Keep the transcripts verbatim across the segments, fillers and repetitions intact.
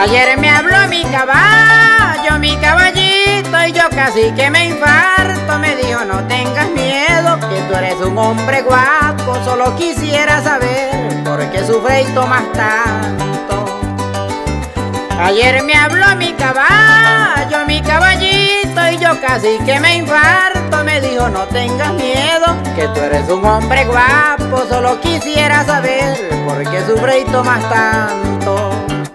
Ayer me habló mi caballo, mi caballito, y yo casi que me infarto. Me dijo: no tengas miedo, que tú eres un hombre guapo. Solo quisiera saber por qué sufres y tomas tanto. Ayer me habló mi caballo, mi caballito, y yo casi que me infarto. Me dijo: no tengas miedo, que tú eres un hombre guapo. Solo quisiera saber por qué sufres y tomas tanto.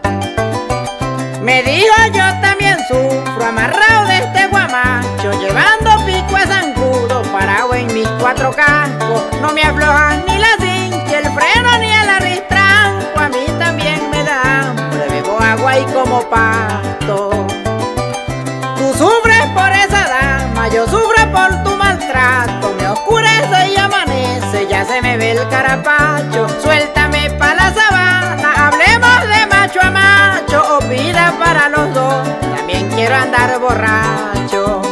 Me dijo: yo también sufro, amarrado de este guamacho, llevando pico a zancudo, parado en mis cuatro cascos. No me aflojan ni la cincha, el freno ni el arrastranco. A mí también me da hambre, bebo agua y como pasto. Tú sufres por esa dama, yo sufro por tu maltrato. Me oscurece y amanece, ya se me ve el carapacho. Suéltame pa' la sabana, hablemos de macho a macho, o vida para los dos, también quiero andar borracho.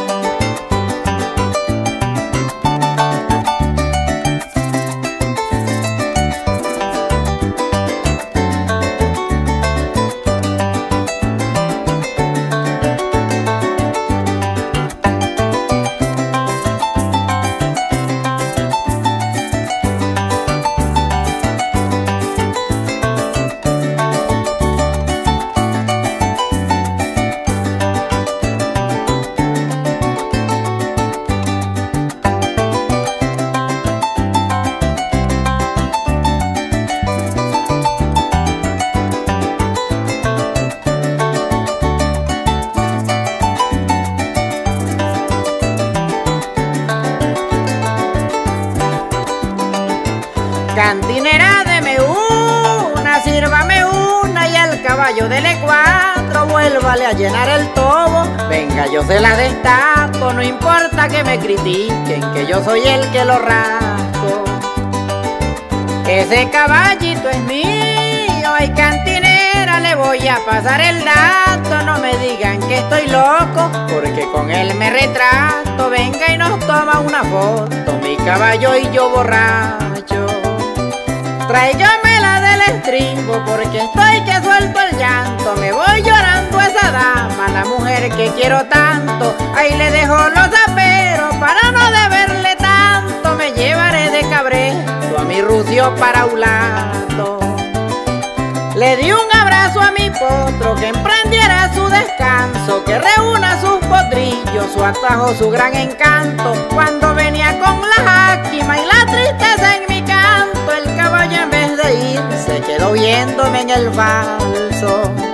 Cantinera, deme una, sírvame una, y al caballo dele cuatro, vuélvale a llenar el tobo. Venga, yo se la destapo, no importa que me critiquen, que yo soy el que lo rasco. Ese caballito es mío, ay cantinera, le voy a pasar el dato. No me digan que estoy loco, porque con él me retrato. Venga y nos toma una foto, mi caballo y yo borracho. Tráigamela del estribo, porque estoy que suelto el llanto. Me voy llorando a esa dama, la mujer que quiero tanto. Ahí le dejo los aperos para no deberle tanto. Me llevaré de cabresto a mi rucio para un lado. Le di un abrazo a mi potro, que emprendiera su descanso, que reúna sus potrillos, su atajo, su gran encanto. Cuando venía con la jáquima y la tristeza en mi canto, el caballo en vez de ir se quedó viéndome en el falso.